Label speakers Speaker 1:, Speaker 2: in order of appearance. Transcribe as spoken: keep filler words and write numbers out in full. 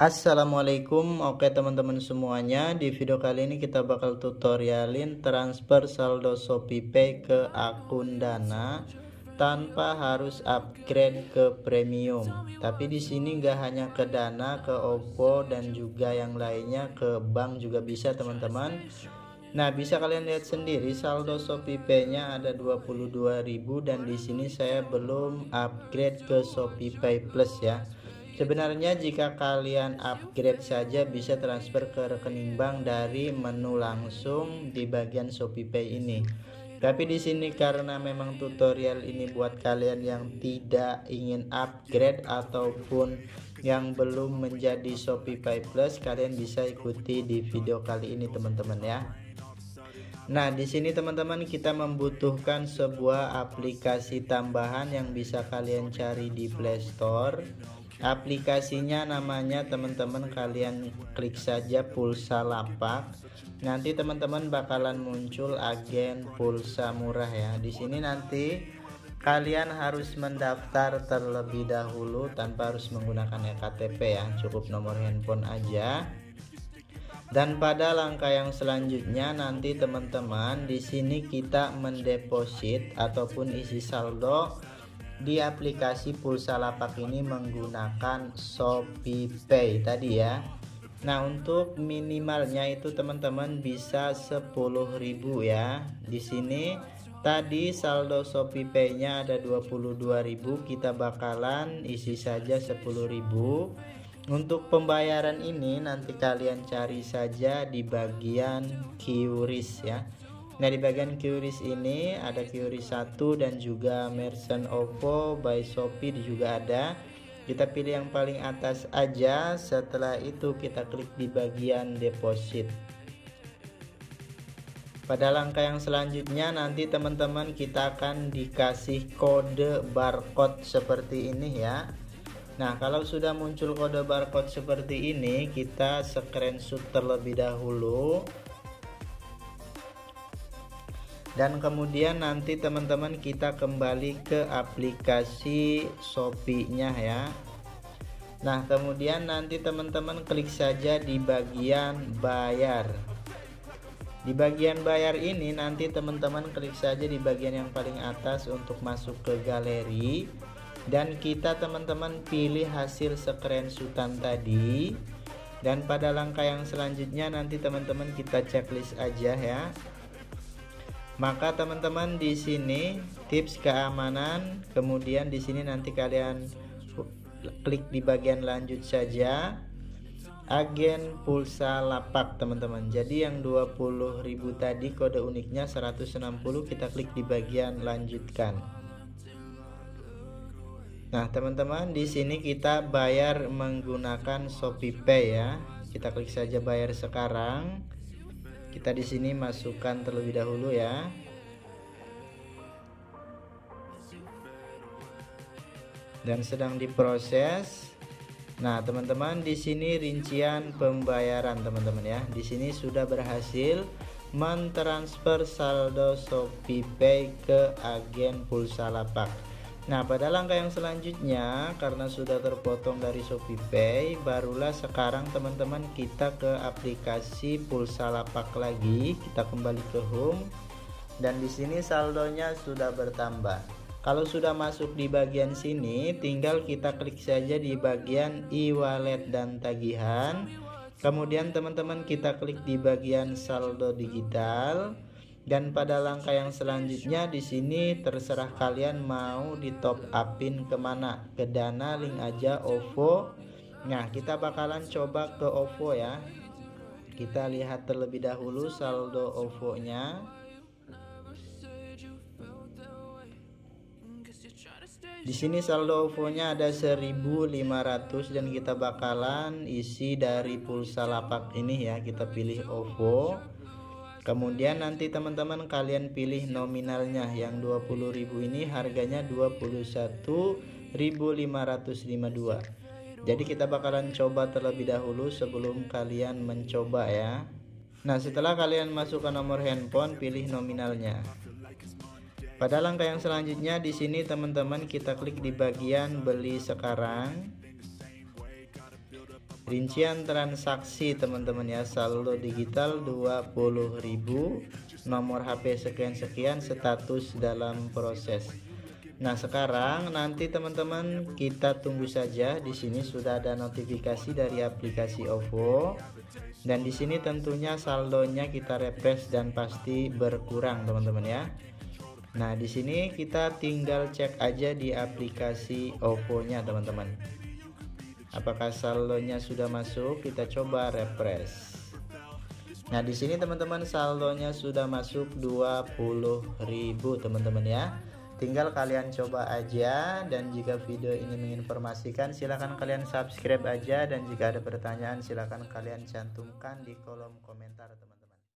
Speaker 1: Assalamualaikum, oke teman-teman semuanya. Di video kali ini kita bakal tutorialin transfer saldo ShopeePay ke akun Dana tanpa harus upgrade ke premium. Tapi di sini nggak hanya ke Dana, ke OVO dan juga yang lainnya, ke bank juga bisa teman-teman. Nah, bisa kalian lihat sendiri saldo ShopeePay-nya ada dua puluh dua ribu dan di sini saya belum upgrade ke ShopeePay Plus ya. Sebenarnya jika kalian upgrade saja bisa transfer ke rekening bank dari menu langsung di bagian ShopeePay ini. Tapi di sini karena memang tutorial ini buat kalian yang tidak ingin upgrade ataupun yang belum menjadi ShopeePay Plus, kalian bisa ikuti di video kali ini teman-teman ya. Nah, di sini teman-teman kita membutuhkan sebuah aplikasi tambahan yang bisa kalian cari di Play Store. Aplikasinya namanya teman-teman kalian klik saja pulsa lapak. Nanti teman-teman bakalan muncul agen pulsa murah ya. Di sini nanti kalian harus mendaftar terlebih dahulu tanpa harus menggunakan E K T P ya, cukup nomor handphone aja. Dan pada langkah yang selanjutnya nanti teman-teman di sini kita mendeposit ataupun isi saldo di aplikasi pulsa lapak ini menggunakan ShopeePay tadi ya. Nah, untuk minimalnya itu teman-teman bisa sepuluh ribu ya. Di sini tadi saldo ShopeePay-nya ada dua puluh dua ribu, kita bakalan isi saja sepuluh ribu. Untuk pembayaran ini nanti kalian cari saja di bagian Q R I S ya. Nah, di bagian Q R I S ini ada Q R I S satu dan juga Merchant OVO by Shopee juga ada. Kita pilih yang paling atas aja. Setelah itu kita klik di bagian deposit. Pada langkah yang selanjutnya nanti teman-teman kita akan dikasih kode barcode seperti ini ya. Nah, kalau sudah muncul kode barcode seperti ini, kita screenshot terlebih dahulu. Dan kemudian nanti teman-teman kita kembali ke aplikasi Shopee-nya ya. Nah, kemudian nanti teman-teman klik saja di bagian bayar. Di bagian bayar ini nanti teman-teman klik saja di bagian yang paling atas untuk masuk ke galeri. Dan kita teman-teman pilih hasil screenshotan tadi. Dan pada langkah yang selanjutnya nanti teman-teman kita checklist aja ya. Maka teman-teman di sini tips keamanan, kemudian di sini nanti kalian klik di bagian lanjut saja. Agen pulsa lapak teman-teman. Jadi yang dua puluh ribu tadi kode uniknya seratus enam puluh, kita klik di bagian lanjutkan. Nah, teman-teman di sini kita bayar menggunakan ShopeePay ya. Kita klik saja bayar sekarang. Kita di sini masukkan terlebih dahulu ya. Dan sedang diproses. Nah, teman-teman di sini rincian pembayaran teman-teman ya. Di sini sudah berhasil mentransfer saldo ShopeePay ke agen pulsa lapak. Nah, pada langkah yang selanjutnya karena sudah terpotong dari ShopeePay, barulah sekarang teman-teman kita ke aplikasi pulsa lapak lagi. Kita kembali ke home dan di sini saldonya sudah bertambah. Kalau sudah masuk di bagian sini, tinggal kita klik saja di bagian e-wallet dan tagihan. Kemudian teman-teman kita klik di bagian saldo digital. Dan pada langkah yang selanjutnya di sini terserah kalian mau di top upin kemana, ke Dana, link aja, OVO. Nah, kita bakalan coba ke OVO ya. Kita lihat terlebih dahulu saldo OVO-nya. Di sini saldo OVO-nya ada seribu lima ratus dan kita bakalan isi dari pulsa lapak ini ya. Kita pilih OVO. Kemudian nanti teman-teman kalian pilih nominalnya yang dua puluh ribu ini harganya dua puluh satu ribu lima ratus lima puluh dua. Jadi kita bakalan coba terlebih dahulu sebelum kalian mencoba ya. Nah, setelah kalian masukkan nomor handphone, pilih nominalnya. Pada langkah yang selanjutnya di sini teman-teman kita klik di bagian beli sekarang. Rincian transaksi teman-teman ya, saldo digital dua puluh ribu, nomor H P sekian-sekian, status dalam proses. Nah, sekarang nanti teman-teman kita tunggu saja. Di sini sudah ada notifikasi dari aplikasi O V O, dan di sini tentunya saldonya kita refresh dan pasti berkurang teman-teman ya. Nah, di sini kita tinggal cek aja di aplikasi O V O-nya teman-teman. Apakah saldonya sudah masuk? Kita coba refresh. Nah, di sini teman-teman saldonya sudah masuk dua puluh ribu teman-teman ya. Tinggal kalian coba aja, dan jika video ini menginformasikan silahkan kalian subscribe aja, dan jika ada pertanyaan silahkan kalian cantumkan di kolom komentar teman-teman.